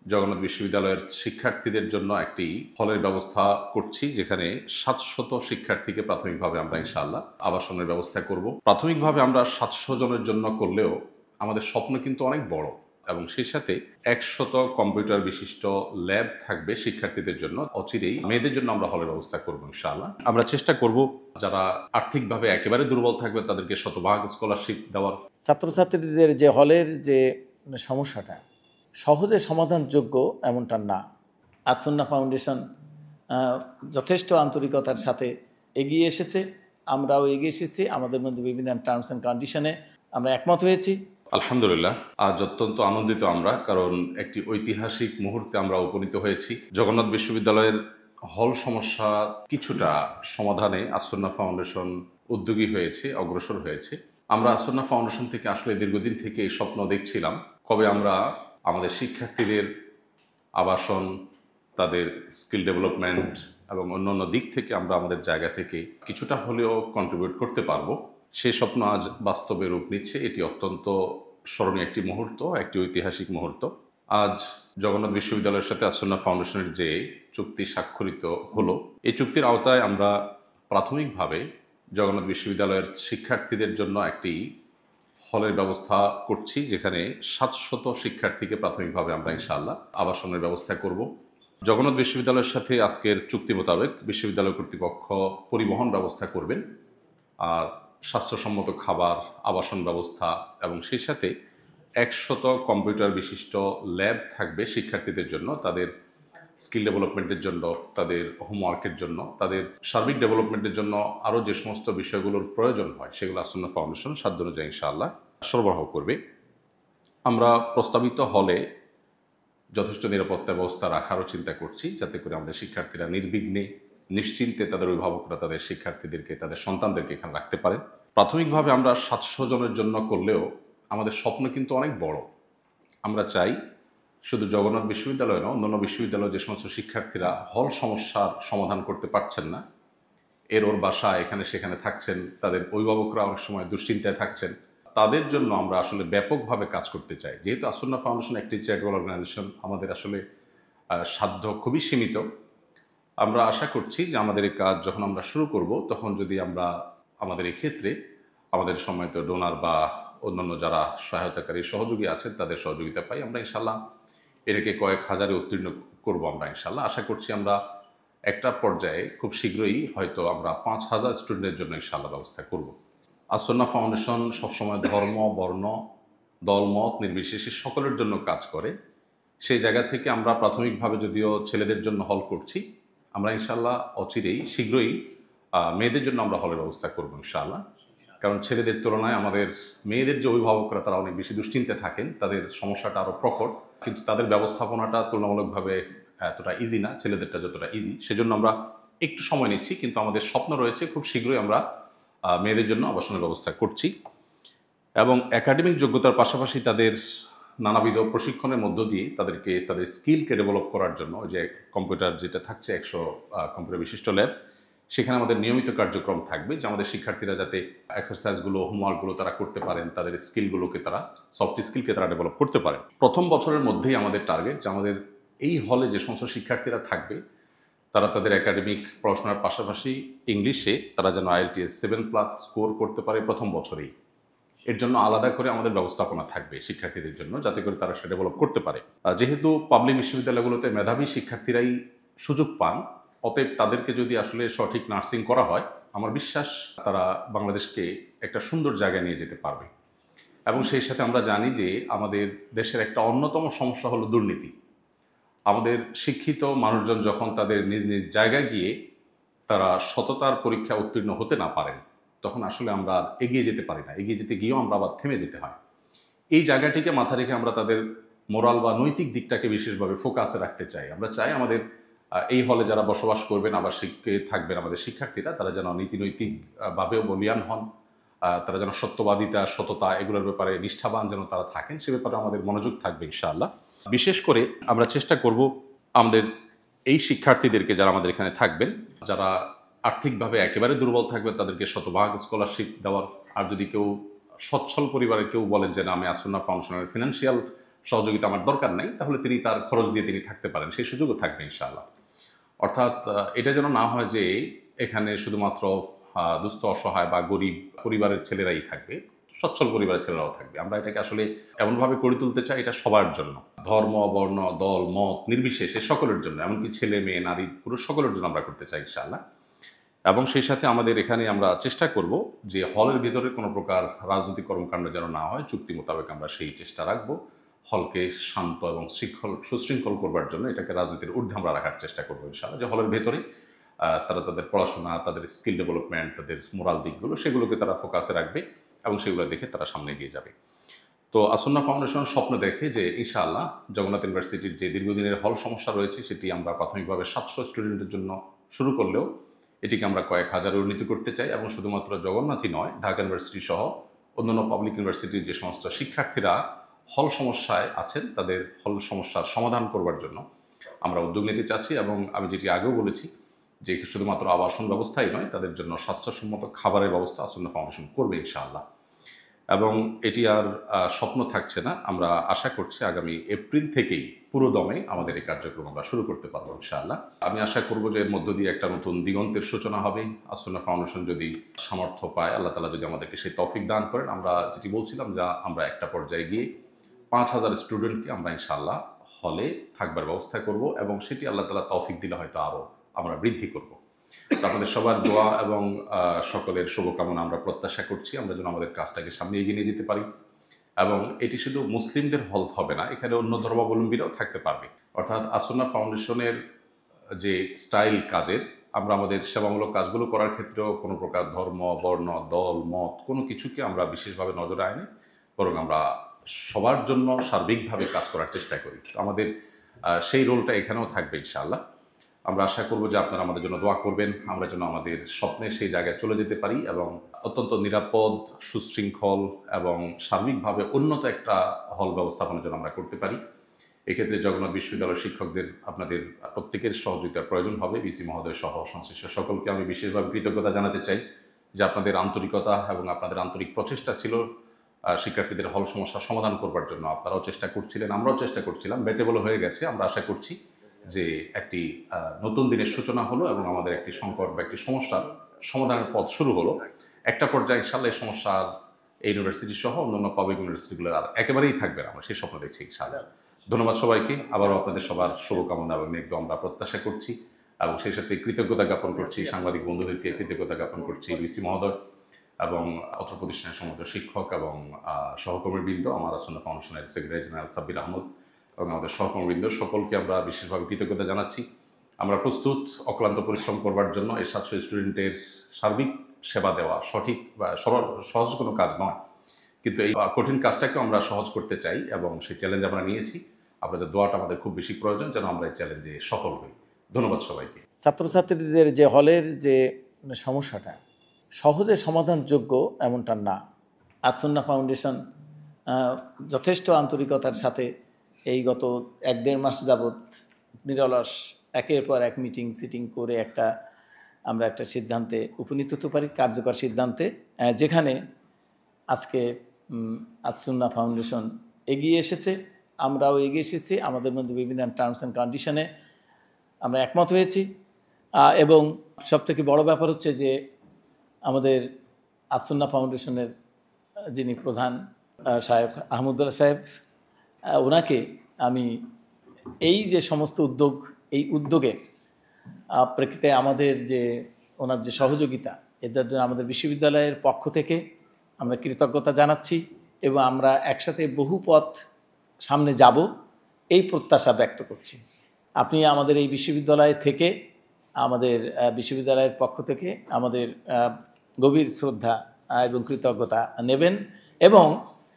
জগন্নাথ বিশ্ববিদ্যালয়ের শিক্ষার্থীদের জন্য একটি হলের ব্যবস্থা করছি, যেখানে ৭০০ শিক্ষার্থীকে প্রাথমিকভাবে আমরা ইনশাআল্লাহ আবাসনের ব্যবস্থা করব। প্রাথমিকভাবে আমরা ৭০০ জনের জন্য করলেও আমাদের স্বপ্ন কিন্তু অনেক বড়, এবং সেই সাথে ১০০ কম্পিউটার বিশিষ্ট ল্যাব থাকবে শিক্ষার্থীদের জন্য। অচিরেই মেয়েদের জন্য আমরা হলের ব্যবস্থা করব ইনশাআল্লাহ। আমরা চেষ্টা করব যারা আর্থিকভাবে একেবারে দুর্বল থাকবে তাদেরকে শতভাগ স্কলারশিপ দেওয়ার। ছাত্রছাত্রীদের যে হলের যে সমস্যাটা সহজে সমাধানযোগ্য এমনটা না। আসুন্না ফাউন্ডেশন যথেষ্ট আন্তরিকতার সাথে এগিয়ে এসেছে, আমরাও এগিয়ে এসেছি। আমাদের মধ্যে বিভিন্ন টার্মস অ্যান্ড কন্ডিশনে আমরা একমত হয়েছি। আলহামদুলিল্লাহ, আজ অত্যন্ত আনন্দিত আমরা, কারণ একটি ঐতিহাসিক মুহূর্তে আমরা উপনীত হয়েছি। জগন্নাথ বিশ্ববিদ্যালয়ের হল সমস্যা কিছুটা সমাধানে আসুন্না ফাউন্ডেশন উদ্যোগী হয়েছে, অগ্রসর হয়েছে। আমরা আসুন্না ফাউন্ডেশন থেকে আসলে দীর্ঘদিন থেকে এই স্বপ্ন দেখছিলাম, কবে আমরা আমাদের শিক্ষার্থীদের আবাসন, তাদের স্কিল ডেভেলপমেন্ট এবং অন্যান্য দিক থেকে আমরা আমাদের জায়গা থেকে কিছুটা হলেও কন্ট্রিবিউট করতে পারবো। সেই স্বপ্ন আজ বাস্তবে রূপ নিচ্ছে। এটি অত্যন্ত স্মরণীয় একটি মুহূর্ত, একটি ঐতিহাসিক মুহূর্ত। আজ জগন্নাথ বিশ্ববিদ্যালয়ের সাথে আসুন্না ফাউন্ডেশনের যে চুক্তি স্বাক্ষরিত হলো, এই চুক্তির আওতায় আমরা প্রাথমিকভাবে জগন্নাথ বিশ্ববিদ্যালয়ের শিক্ষার্থীদের জন্য একটি হলের ব্যবস্থা করছি, যেখানে ৭০০ শিক্ষার্থীকে প্রাথমিকভাবে আমরা ইনশাআল্লাহ আবাসনের ব্যবস্থা করব। জগন্নাথ বিশ্ববিদ্যালয়ের সাথে আজকের চুক্তি মোতাবেক বিশ্ববিদ্যালয় কর্তৃপক্ষ পরিবহন ব্যবস্থা করবেন, আর স্বাস্থ্যসম্মত খাবার, আবাসন ব্যবস্থা এবং সেই সাথে ১০০ কম্পিউটার বিশিষ্ট ল্যাব থাকবে শিক্ষার্থীদের জন্য, তাদের স্কিল ডেভেলপমেন্টের জন্য, তাদের হোমওয়ার্কের জন্য, তাদের সার্বিক ডেভেলপমেন্টের জন্য আরও যে সমস্ত বিষয়গুলোর প্রয়োজন হয় সেগুলো আসুন্না ফাউন্ডেশন সাধ্য অনুযায়ী ইনশাআল্লাহ সরবরাহ করবে। আমরা প্রস্তাবিত হলে যথেষ্ট নিরাপত্তা ব্যবস্থা রাখারও চিন্তা করছি, যাতে করে আমাদের শিক্ষার্থীরা নির্বিঘ্নে নিশ্চিন্তে তাদের অভিভাবকরা তাদের শিক্ষার্থীদেরকে, তাদের সন্তানদেরকে এখানে রাখতে পারেন। প্রাথমিকভাবে আমরা ৭০০ জনের জন্য করলেও আমাদের স্বপ্ন কিন্তু অনেক বড়। আমরা চাই শুধু জগন্নাথ বিশ্ববিদ্যালয় নয়, অন্যান্য বিশ্ববিদ্যালয়ে যে সমস্ত শিক্ষার্থীরা হল সমস্যার সমাধান করতে পারছেন না, ওর বাসা এখানে সেখানে থাকছেন, তাদের অভিভাবকরা অনেক সময় দুশ্চিন্তায় থাকছেন, তাদের জন্য আমরা আসলে ব্যাপকভাবে কাজ করতে চাই। যেহেতু আসুন্না ফাউন্ডেশন একটি চ্যারিটেবল অর্গানাইজেশন, আমাদের আসলে সাধ্য খুবই সীমিত। আমরা আশা করছি যে আমাদের এই কাজ যখন আমরা শুরু করব, তখন যদি আমরা আমাদের এই ক্ষেত্রে আমাদের সম্মানিত ডোনার বা অন্যান্য যারা সহায়তাকারী সহযোগী আছেন তাদের সহযোগিতা পাই, আমরা ইনশাল্লাহ এটাকে কয়েক হাজারে উত্তীর্ণ করব। আমরা ইনশাল্লাহ আশা করছি আমরা একটা পর্যায়ে খুব শীঘ্রই হয়তো আমরা ৫,০০০ স্টুডেন্টের জন্য ইনশাল্লাহ ব্যবস্থা করব। আসুন্না ফাউন্ডেশন সবসময় ধর্ম, বর্ণ, দলমত নির্বিশেষে সকলের জন্য কাজ করে। সেই জায়গা থেকে আমরা প্রাথমিকভাবে যদিও ছেলেদের জন্য হল করছি, আমরা ইনশাল্লাহ অচিরেই শীঘ্রই মেয়েদের জন্য আমরা হলের ব্যবস্থা করব ইনশাআল্লাহ। কারণ ছেলেদের তুলনায় আমাদের মেয়েদের যে অভিভাবকরা তারা অনেক বেশি দুশ্চিন্তে থাকেন, তাদের সমস্যাটা আরও প্রকট, কিন্তু তাদের ব্যবস্থাপনাটা তুলনামূলকভাবে এতটা ইজি না, ছেলেদেরটা যতটা ইজি। সেজন্য আমরা একটু সময় নিচ্ছি, কিন্তু আমাদের স্বপ্ন রয়েছে খুব শীঘ্রই আমরা মেয়েদের জন্য আবাসনের ব্যবস্থা করছি, এবং একাডেমিক যোগ্যতার পাশাপাশি তাদের নানাবিধ প্রশিক্ষণের মধ্য দিয়ে তাদেরকে তাদের স্কিলকে ডেভেলপ করার জন্য, যে কম্পিউটার যেটা থাকছে ১০০ কম্পিউটার বিশিষ্ট ল্যাব, সেখানে আমাদের নিয়মিত কার্যক্রম থাকবে, যে আমাদের শিক্ষার্থীরা যাতে এক্সারসাইজগুলো, হোমওয়ার্কগুলো তারা করতে পারেন, তাদের স্কিলগুলোকে তারা, সফট স্কিলকে তারা ডেভেলপ করতে পারেন। প্রথম বছরের মধ্যেই আমাদের টার্গেট যে আমাদের এই হলে যে সমস্ত শিক্ষার্থীরা থাকবে তারা তাদের একাডেমিক পড়াশোনার পাশাপাশি ইংলিশে তারা যেন IELTS 7+ স্কোর করতে পারে প্রথম বছরেই। এর জন্য আলাদা করে আমাদের ব্যবস্থাপনা থাকবে শিক্ষার্থীদের জন্য, যাতে করে তারা সেটা ডেভেলপ করতে পারে। যেহেতু পাবলিক বিশ্ববিদ্যালয়গুলোতে মেধাবী শিক্ষার্থীরাই সুযোগ পান, অতএব তাদেরকে যদি আসলে সঠিক নার্সিং করা হয়, আমার বিশ্বাস তারা বাংলাদেশকে একটা সুন্দর জায়গায় নিয়ে যেতে পারবে। এবং সেই সাথে আমরা জানি যে আমাদের দেশের একটা অন্যতম সমস্যা হলো দুর্নীতি। আমাদের শিক্ষিত মানুষজন যখন তাদের নিজ নিজ জায়গায় গিয়ে তারা সততার পরীক্ষা উত্তীর্ণ হতে না পারেন, তখন আসলে আমরা এগিয়ে যেতে পারি না। এগিয়ে যেতে গিয়েও আমরা আবার থেমে যেতে হয়। এই জায়গাটিকে মাথা রেখে আমরা তাদের মোরাল বা নৈতিক দিকটাকে বিশেষভাবে ফোকাসে রাখতে চাই। আমরা চাই আমাদের এই হলে যারা বসবাস করবেন, আবাসিকে থাকবেন আমাদের শিক্ষার্থীরা, তারা যেন নীতিনৈতিকভাবেও বলিয়ান হন, তারা যেন সত্যবাদিতা, সততা এগুলোর ব্যাপারে নিষ্ঠাবান যেন তারা থাকেন, সে ব্যাপারে আমাদের মনোযোগ থাকবে ইনশাআল্লাহ। বিশেষ করে আমরা চেষ্টা করব আমাদের এই শিক্ষার্থীদেরকে, যারা আমাদের এখানে থাকবেন, যারা আর্থিকভাবে একেবারে দুর্বল থাকবে তাদেরকে শতভাগ স্কলারশিপ দেওয়ার। আর যদি কেউ সচ্ছল পরিবারের কেউ বলেন যে না, আমি আসুন্না ফাউন্ডেশনের ফিনান্সিয়াল সহযোগিতা আমার দরকার নাই, তাহলে তিনি তার খরচ দিয়ে তিনি থাকতে পারেন, সেই সুযোগও থাকবে ইনশাআল্লাহ। অর্থাৎ এটা যেন না হয় যে এখানে শুধুমাত্র দুস্থ অসহায় বা গরিব পরিবারের ছেলেরাই থাকবে, সচ্ছল পরিবারের ছেলেরাও থাকবে। আমরা এটাকে আসলে এমনভাবে গড়ে তুলতে চাই এটা সবার জন্য, ধর্ম বর্ণ দল মত নির্বিশেষে সকলের জন্য, এমনকি ছেলে মেয়ে নারী পুরুষ সকলের জন্য আমরা করতে চাই ইনশাআল্লাহ। এবং সেই সাথে আমাদের এখানে আমরা চেষ্টা করব যে হলের ভিতরে কোনো প্রকার রাজনৈতিক কর্মকাণ্ড যেন না হয়, চুক্তি মোতাবেক আমরা সেই চেষ্টা রাখবো। হলকে শান্ত এবং সুশৃঙ্খল করবার জন্য এটাকে রাজনীতির ঊর্ধ্বে আমরা রাখার চেষ্টা করবো ইনশাআল্লাহ, যে হলের ভেতরে তারা তাদের পড়াশোনা, তাদের স্কিল ডেভেলপমেন্ট, তাদের মোরাল দিকগুলো সেগুলোকে তারা ফোকাসে রাখবে এবং সেগুলো দেখে তারা সামনে এগিয়ে যাবে। তো আসন্না ফাউন্ডেশন স্বপ্ন দেখে যে ইনশাআল্লাহ জগন্নাথ ইউনিভার্সিটির যে দীর্ঘদিনের হল সমস্যা রয়েছে সেটি আমরা প্রাথমিকভাবে 700 স্টুডেন্টের জন্য শুরু করলেও এটিকে আমরা কয়েক হাজারে উন্নীত করতে চাই, এবং শুধুমাত্র জগন্নাথই নয়, ঢাকা ইউনিভার্সিটি সহ অন্যান্য পাবলিক ইউনিভার্সিটির যে সমস্ত শিক্ষার্থীরা হল সমস্যায় আছেন তাদের হল সমস্যার সমাধান করবার জন্য আমরা উদ্যোগ নিতে চাচ্ছি। এবং আমি যেটি আগেও বলেছি যে শুধুমাত্র আবাসন ব্যবস্থাই নয়, তাদের জন্য স্বাস্থ্যসম্মত খাবারের ব্যবস্থা আসন্না ফাউন্ডেশন করবে ইনশাআল্লাহ। এবং এটি আর স্বপ্ন থাকছে না, আমরা আশা করছি আগামী এপ্রিল থেকেই পুরো দমে আমাদের এই কার্যক্রম আমরা শুরু করতে পারবো ইনশাআল্লাহ। আমি আশা করব যে এর মধ্য দিয়ে একটা নতুন দিগন্তের সূচনা হবে। আসন্না ফাউন্ডেশন যদি সামর্থ্য পায়, আল্লাহ তাআলা যদি আমাদেরকে সেই তৌফিক দান করেন, আমরা যেটি বলছিলাম যে আমরা একটা পর্যায়ে গিয়ে 5000 স্টুডেন্টকে আমরা ইনশাআল্লাহ হলে থাকবার ব্যবস্থা করব, এবং সেটি আল্লাহ তাআলা তৌফিক দিলে হয়তো আরও আমরা বৃদ্ধি করব। আপনাদের সবার দোয়া এবং সকলের শুভকামনা আমরা প্রত্যাশা করছি, আমরা যেন আমাদের কাজটাকে সামনে এগিয়ে নিয়ে যেতে পারি। এবং এটি শুধু মুসলিমদের হল হবে না, এখানে অন্য ধর্মাবলম্বীরাও থাকতে পারবে। অর্থাৎ আসন্না ফাউন্ডেশনের যে স্টাইল কাজের, আমরা আমাদের সেবামূলক কাজগুলো করার ক্ষেত্রেও কোনো প্রকার ধর্ম বর্ণ দল মত কোনো কিছুকে আমরা বিশেষভাবে নজরে আনি, বরং আমরা সবার জন্য সার্বিকভাবে কাজ করার চেষ্টা করি। তো আমাদের সেই রোলটা এখানেও থাকবে ইনশাআল্লাহ। আমরা আশা করব যে আপনারা আমাদের জন্য দোয়া করবেন, আমরা যেন আমাদের স্বপ্নের সেই জায়গায় চলে যেতে পারি এবং অত্যন্ত নিরাপদ, সুশৃঙ্খল এবং সার্বিকভাবে উন্নত একটা হল ব্যবস্থাপনা যেন আমরা করতে পারি। এক্ষেত্রে জগন্নাথ বিশ্ববিদ্যালয়ের শিক্ষকদের আপনাদের প্রত্যেকের সহযোগিতার প্রয়োজন হবে। ভিসি মহোদয় সহ সংশ্লিষ্ট সকলকে আমি বিশেষভাবে কৃতজ্ঞতা জানাতে চাই যে আপনাদের আন্তরিকতা এবং আপনাদের আন্তরিক প্রচেষ্টা ছিল শিক্ষার্থীদের হল সমস্যার সমাধান করবার জন্য। আপনারাও চেষ্টা করছিলেন, আমরাও চেষ্টা করছিলাম, বেটেবল হয়ে গেছে। আমরা আশা করছি যে একটি নতুন দিনের সূচনা হলো এবং আমাদের একটি সংকট বা একটি সমস্যার সমাধানের পথ শুরু হলো। একটা পর্যায়ে ইনশাআল্লাহ এই সমস্যার এই ইউনিভার্সিটি সহ অন্যান্য পাবলিক ইউনিভার্সিটিগুলো আর একেবারেই থাকবে না, আমরা সেই স্বপ্ন দেখছি ইনশাআল্লাহ। ধন্যবাদ সবাইকে, আবারও আপনাদের সবার শুভকামনা এবং নেক-দোয়া আমরা প্রত্যাশা করছি, এবং সেই সাথে কৃতজ্ঞতা জ্ঞাপন করছি সাংবাদিক বন্ধুদেরকে, কৃতজ্ঞতা জ্ঞাপন করছি ভিসি মহোদয় এবং অত্র প্রতিষ্ঠানের সমস্ত শিক্ষক এবং সহকর্মীবৃন্দ, আমার আসন্না ফাউন্ডেশনের সেক্রেটারি জেনারেল সাব্বির আহমদ এবং আমাদের সহকর্মীবৃন্দ সকলকে আমরা বিশেষভাবে কৃতজ্ঞতা জানাচ্ছি। আমরা প্রস্তুত অক্লান্ত পরিশ্রম করবার জন্য। এই 700 স্টুডেন্টের সার্বিক সেবা দেওয়া সঠিক বা সহজ কোনো কাজ নয়, কিন্তু এই কঠিন কাজটাকেও আমরা সহজ করতে চাই এবং সেই চ্যালেঞ্জ আমরা নিয়েছি। আপনাদের দোয়াটা আমাদের খুব বেশি প্রয়োজন যেন আমরা এই চ্যালেঞ্জে সফল হই। ধন্যবাদ সবাইকে। ছাত্রছাত্রীদের যে হলের যে সমস্যাটা সহজে সমাধানযোগ্য এমনটা না। আসন্না ফাউন্ডেশন যথেষ্ট আন্তরিকতার সাথে এই গত 1-1.5 মাস যাবৎ নিরলস একের পর এক মিটিং সিটিং করে আমরা একটা সিদ্ধান্তে উপনীত হতে পারি, কার্যকর সিদ্ধান্তে, যেখানে আজকে আসন্না ফাউন্ডেশন এগিয়ে এসেছে, আমরাও এগিয়ে এসেছি। আমাদের মধ্যে বিভিন্ন টার্মস অ্যান্ড কন্ডিশনে আমরা একমত হয়েছি। এবং সবথেকে বড় ব্যাপার হচ্ছে যে আমাদের আসন্না ফাউন্ডেশনের যিনি প্রধান সাহেব আহমদুল্লাহ সাহেব, ওনাকে আমি এই যে সমস্ত উদ্যোগ, এই উদ্যোগের প্রেক্ষিতে আমাদের যে ওনার যে সহযোগিতা, এদের জন্য আমাদের বিশ্ববিদ্যালয়ের পক্ষ থেকে আমরা কৃতজ্ঞতা জানাচ্ছি এবং আমরা একসাথে বহু পথ সামনে যাব এই প্রত্যাশা ব্যক্ত করছি। আপনি আমাদের এই বিশ্ববিদ্যালয় থেকে, আমাদের বিশ্ববিদ্যালয়ের পক্ষ থেকে আমাদের গভীর শ্রদ্ধা এবং কৃতজ্ঞতা নেবেন। এবং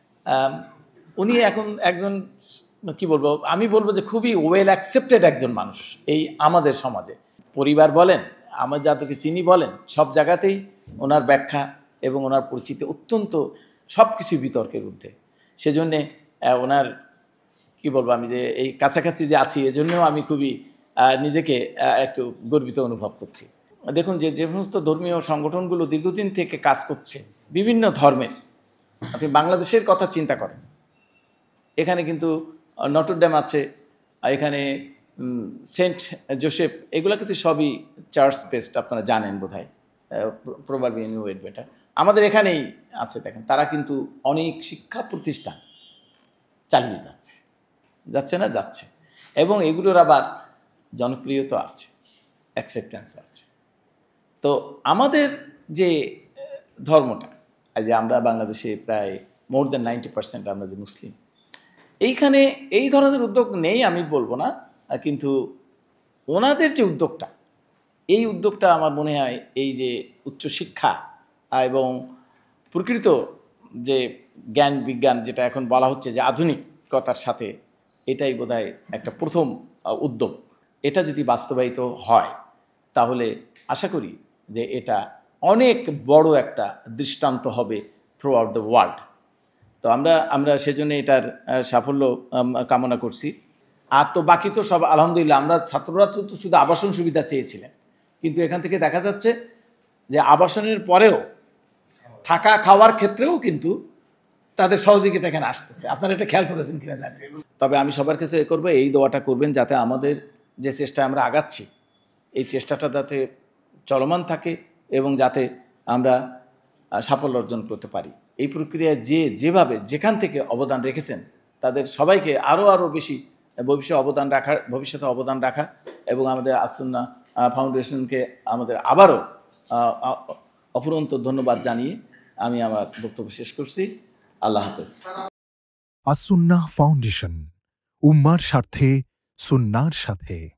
উনি এখন একজন কি বলবো, আমি বলবো যে খুবই ওয়েল অ্যাকসেপ্টেড একজন মানুষ এই আমাদের সমাজে। পরিবার বলেন, আমার যাদেরকে চিনি বলেন, সব জায়গাতেই ওনার ব্যাখ্যা এবং ওনার পরিচিতি অত্যন্ত সব কিছু বিতর্কের ঊর্ধ্বে। সেজন্যে ওনার কি বলবো, আমি যে এই কাছাকাছি যে আছি এজন্যও আমি খুবই নিজেকে একটু গর্বিত অনুভব করছি। দেখুন যে সমস্ত ধর্মীয় সংগঠনগুলো দীর্ঘদিন থেকে কাজ করছে বিভিন্ন ধর্মের, আপনি বাংলাদেশের কথা চিন্তা করেন, এখানে কিন্তু নটরডেম আছে, এখানে সেন্ট জোসেফ, এগুলো কিন্তু সবই চার্চ বেসড, আপনারা জানেন বোধহয়, প্রবাবলি ইউ ওয়েট বেটার। আমাদের এখানেই আছে, দেখেন তারা কিন্তু অনেক শিক্ষা প্রতিষ্ঠান চালিয়ে যাচ্ছে না, যাচ্ছে, এবং এগুলোর আবার জনপ্রিয়তা আছে, অ্যাকসেপ্টেন্সও আছে। তো আমাদের যে ধর্মটা, যে আমরা বাংলাদেশে প্রায় মোর দেন 90% আমরা যে মুসলিম, এইখানে এই ধরনের উদ্যোগ নেই আমি বলবো না, কিন্তু ওনাদের যে উদ্যোগটা, এই উদ্যোগটা আমার মনে হয় এই যে উচ্চশিক্ষা এবং প্রকৃত যে জ্ঞান বিজ্ঞান, যেটা এখন বলা হচ্ছে যে আধুনিকতার সাথে, এটাই বোধহয় একটা প্রথম উদ্যোগ। এটা যদি বাস্তবায়িত হয় তাহলে আশা করি যে এটা অনেক বড় একটা দৃষ্টান্ত হবে থ্রু আউট দ্য ওয়ার্ল্ড। তো আমরা সেজন্য এটার সাফল্য কামনা করছি। আর তো বাকি তো সব আলহামদুলিল্লাহ, আমরা ছাত্ররা তো শুধু আবাসন সুবিধা চেয়েছিলেন, কিন্তু এখান থেকে দেখা যাচ্ছে যে আবাসনের পরেও থাকা খাওয়ার ক্ষেত্রেও কিন্তু তাদের সহযোগিতা এখানে আসতেছে। আপনারা এটা খেয়াল করেছেন কিনা জানি। তবে আমি সবার কাছে করবো, এই দোয়াটা করবেন যাতে আমাদের যে চেষ্টা আমরা আগাচ্ছি, এই চেষ্টাটা যাতে চলমান থাকে এবং যাতে আমরা সাফল্য অর্জন করতে পারি। এই প্রক্রিয়ায় যেভাবে যেখান থেকে অবদান রেখেছেন তাদের সবাইকে আরও বেশি ভবিষ্যতে অবদান রাখা এবং আমাদের আসুন্নাহ ফাউন্ডেশনকে আমাদের আবারও অফুরন্ত ধন্যবাদ জানিয়ে আমি আমার বক্তব্য শেষ করছি। আল্লাহ হাফেজ। আসুন্নাহ ফাউন্ডেশন, উম্মার স্বার্থে সুন্নাহর সাথে।